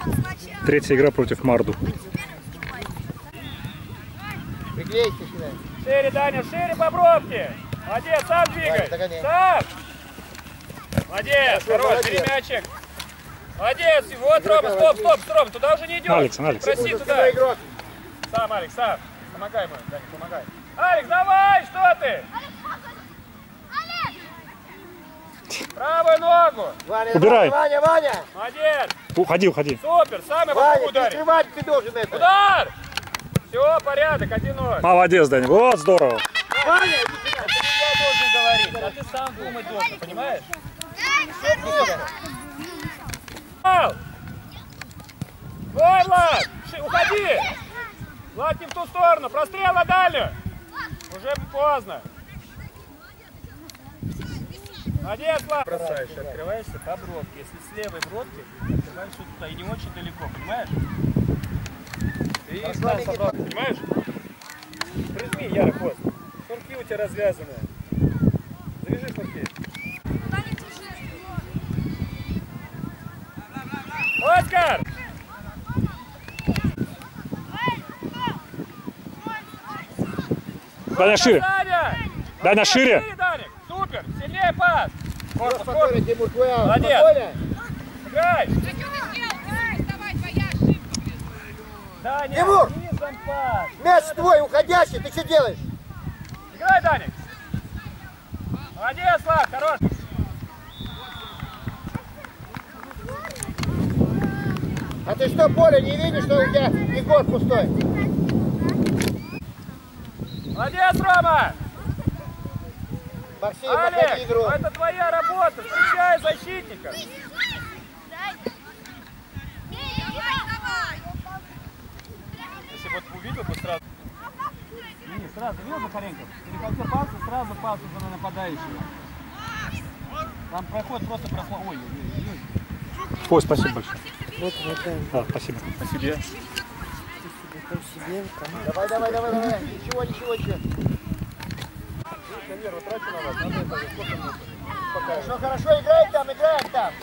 Третья игра против Марду. Шире, Даня, шире по бровке. Молодец, сам двигай. Сам. Молодец, хорош, бери мячик. Молодец, вот, Рома, стоп, туда уже не идет. Алекс. Проси туда. Сам, Алекс, сам. Помогай ему, Даня, помогай. Алекс, давай, что ты? Правую ногу. Убирай. Ваня. Молодец. Уходи. Супер, сам я Ваня, могу ударить. перекрывать ты должен это. Удар. Все, порядок, 1-0. Молодец, Даня. Вот здорово. Ваня, это не я должен говорить, а ты сам думать должен, понимаешь? Ой, Влад, уходи! Влад, не в ту сторону, прострел на дальнюю! Уже поздно. Молодец, Влад! Бросаешь, открываешься по бровке. Если с левой бровки, открываешься туда и не очень далеко, понимаешь? И сам собрал, понимаешь? Прижми, Яра, хвост. Шнурки у тебя развязаны. Завяжи шнурки. Оскар! Даня шире. Даня шире. Даник. Супер! Сильнее пас! Спокойно, Тимур, твоя. Молодец! Играй! Даня, Тимур! низом пас! Мяч твой, уходящий, ты что делаешь? Играй, Даник! Молодец, Влад, хорош! А ты что, Поля, не видишь, что у тебя Егор пустой? Молодец, Рома! Максим, подходи игру. Это твоя работа, встречай защитников! Если вот увидел бы сразу... Не, сразу, видел Захаренко? Перехватил пас и сразу пас уже на нападающего. Там проход просто прослал. Ой. Ой, спасибо большое. Вот, Да, спасибо. Спасибо. Давай. Ничего. Нервы трачу на вас, надо это сколько минут? Хорошо, играем там.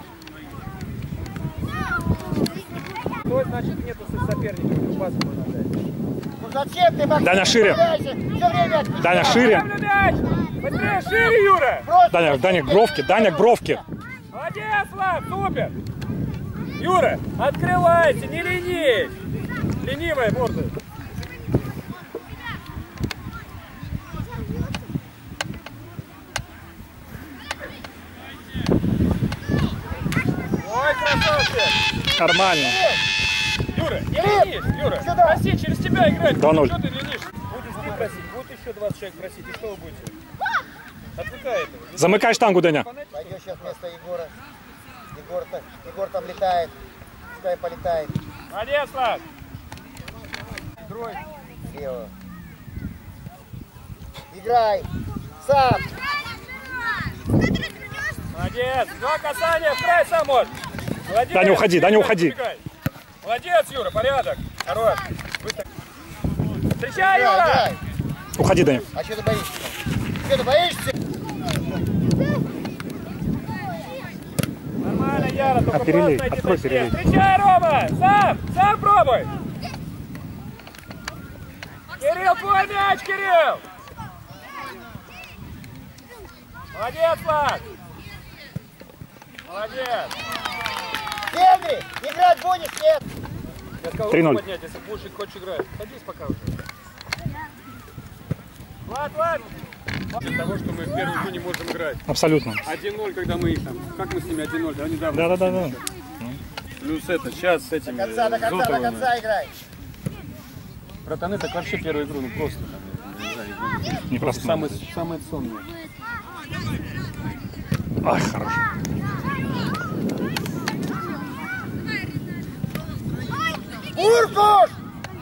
То значит нету соперников, пас можно дать. Ну зачем ты, Максим? Даня, шире. Все время Даня, шире. Быстрее, шире, Юра! Даня, к бровке. Молодец, Влад, супер! Юра, открывайся, не ленись! Ленивая морда. Ой, красавчик! Нормально. Юра, не ленись, Юра! Проси, через тебя играть! 2-0. Что ты ленишь? Будешь ты просить, будет еще 20 человек просить, и что вы будете? Отвлекай этого. Замыкай штангу, Даня. Пойдешь сейчас вместо Егора. Егор там летает. Пускай полетает. Молодец, Влад! Строй. Слева. Играй. Сам. Молодец! Два касания, в край сам можешь. Молодец! Даня, уходи. Молодец, Юра, порядок. Хорош. Встречай, Юра! Играй. Уходи, Даня. А что ты боишься? Что ты боишься? Нормально, Яра, только перелей, просто открой иди перелей. Встречай, Рома! Сам пробуй! Кирилл, твой мяч, Кирилл! Молодец, Влад! Молодец! Генри, играть будешь, нет? Я сказал, 3-0. поднять, если будешь и хочешь играть. Садись пока уже. Влад! Для того, что мы в первую игру не можем играть. Абсолютно. 1-0, когда мы их там... Как мы с ними 1-0? Да, недавно. Да. Плюс это, сейчас с этими... До конца играй. Братаны, так вообще первую игру, ну просто. Не просто. Самые сонные. Ай, хорошо. Уркуш!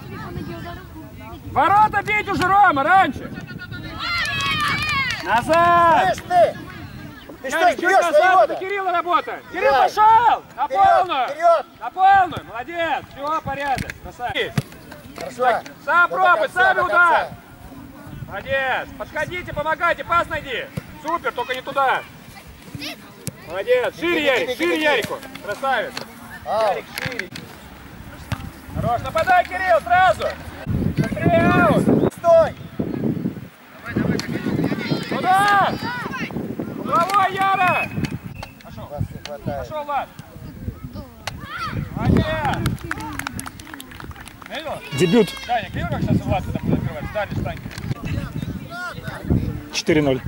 Ворота бить уже, Рома, раньше! Назад! Слышь ты! Ты что, Ярик, чуть ждешь назад, своего? это Кирилл работает! Кирилл Давай. пошел! На полную! Вперед! На полную! Молодец! Все, порядок! Красавец! Хорошо. Сам До пробуй, конца, сам до удар! конца. Молодец! Подходите, помогайте, пас найди! Супер, только не туда! Молодец! Шире, Ярик! Шире, Ярику! Красавец! Ярик, шире. Хорош, нападай, Кирилл, сразу. Смотри, аут. Стой! Туда! Головой, Яра! Пошел. Вас не хватает. Пошел, Влад. Молодец. Видел? Дебют. Даник, видел, как сейчас Влад это будет открывать? Дальше встань. 4-0.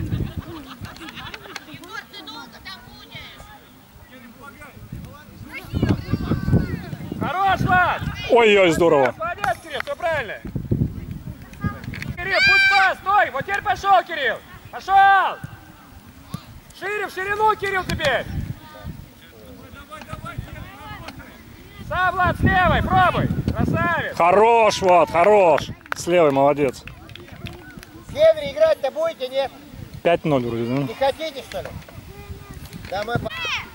Хорош, Влад! Ой-ой, здорово. Молодец, Кирилл, все правильно. Кирилл, путь пас, стой! Вот теперь пошел, Кирилл! Пошел! Шире, в ширину, Кирилл, теперь! Сам, Влад, с левой, пробуй! Красавец! Хорош, Влад, хорош. С левой, молодец. Генри, играть-то будете, нет? 5-0 вроде, да? Не хотите, что ли? Да мы...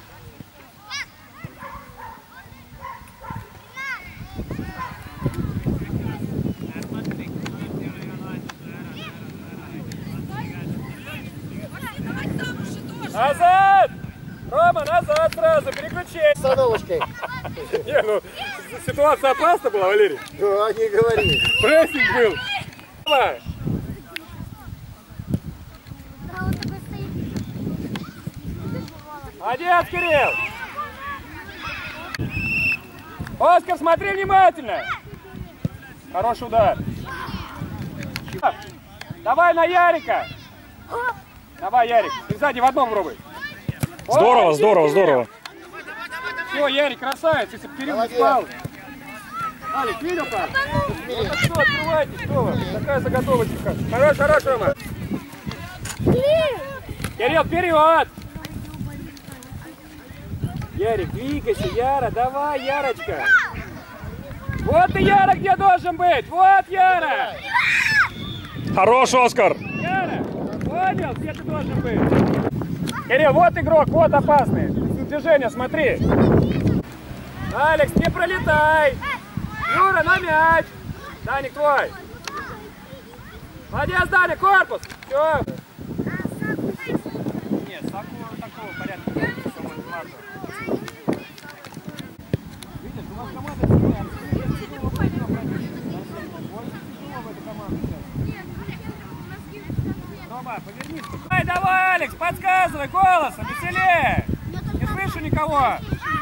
Назад! Рома, назад сразу, переключи! С остановочкой. Не, ну, ситуация опасна была, Валерий. Да, не говори. Прессинг был. Давай. Молодец, Кирилл! Оскар, смотри внимательно! Хороший удар. Давай на Ярика! Давай, Ярик, ты сзади в одном пробуй. Здорово, здорово, здорово. Все, Ярик, красавец, если бы Кирилл не Молодец. спал. Алик, видел как? Вот так что, открывайте, что вы? Такая заготовочка. Хорош, хорош, Рома. Кирилл, вперед! Ярик, двигайся, Яра, давай, Ярочка. Вот ты, Яра, где должен быть? Вот, Яра! Хорош, Оскар. Яра, понял, где ты должен быть? Кирилл, вот игрок, вот опасный. Движение, смотри. Алекс, не пролетай. Юра, на мяч. Даник, твой. Молодец, Даник, корпус. Все. Нет, такого порядка. Видишь, у нас команда сильная. Рома, повернись. Давай, давай, Алекс, подсказывай голосом, веселее. Не слышу никого.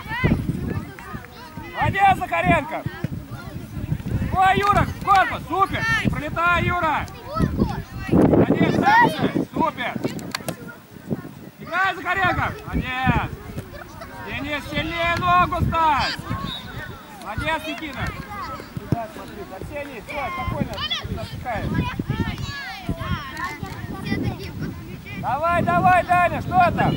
Молодец, Захаренко. Ой, Юра, корпус, супер. Не пролетай, Юра. Молодец, дальше. Супер. Играй, Захаренко. Молодец. Денис, сильнее ногу ставь. Молодец, Никита. Сюда смотри. Арсений, стой, спокойно. Отпускай. Давай, давай, Даня, что там?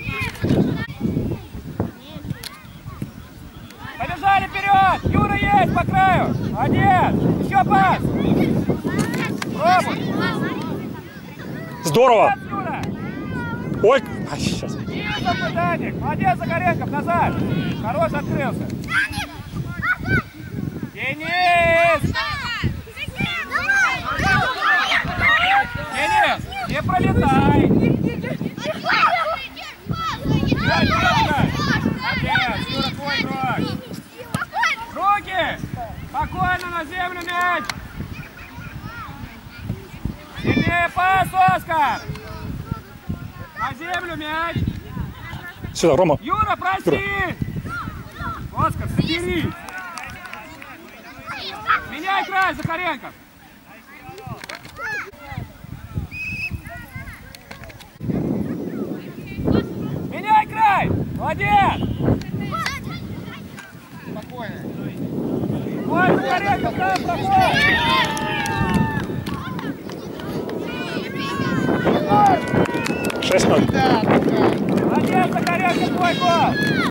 Побежали вперед! Юра есть по краю! Молодец! Еще пас! Пробуй! Здорово. Молодец, Юра! Ой, а, сейчас. Низом, Даник! Молодец, Захаренков, назад! Хорош, открылся! Денис! Денис, не пролетай! Молодец, Юра, твой игрок! Руки! Спокойно на землю мяч! Сильнее пас, Оскар! На землю мяч! Сюда, Рома. Юра, проси! Оскар, собери! Меняй край, Захаренков! Меняй край! Молодец! Спокойно. Ой, Захаренков, там проходит! Егор! 6-0. Да, Молодец, Захаренко, твой гол!